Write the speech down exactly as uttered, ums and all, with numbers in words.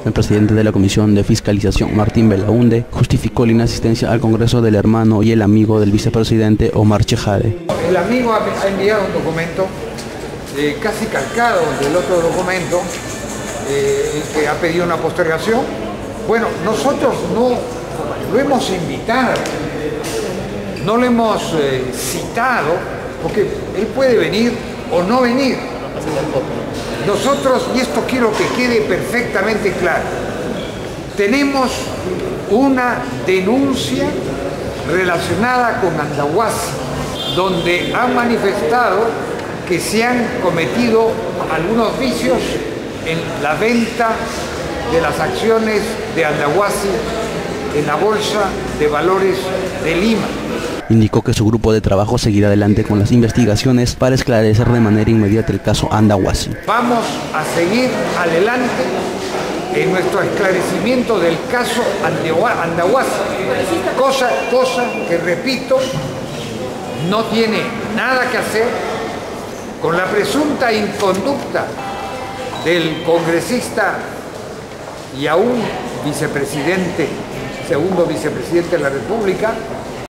El presidente de la Comisión de Fiscalización, Martín Belaunde, justificó la inasistencia al Congreso del hermano y el amigo del vicepresidente Omar Chejade. El amigo ha enviado un documento eh, casi calcado del otro documento eh, que ha pedido una postergación. Bueno, nosotros no lo hemos invitado, no lo hemos eh, citado, porque él puede venir o no venir. Nosotros, y esto quiero que quede perfectamente claro, tenemos una denuncia relacionada con Andahuasi, donde han manifestado que se han cometido algunos vicios en la venta de las acciones de Andahuasi en la Bolsa de Valores de Lima. Indicó que su grupo de trabajo seguirá adelante con las investigaciones para esclarecer de manera inmediata el caso Andahuasi. Vamos a seguir adelante en nuestro esclarecimiento del caso Andahuasi, cosa, cosa que, repito, no tiene nada que hacer con la presunta inconducta del congresista y aún vicepresidente, segundo vicepresidente de la República,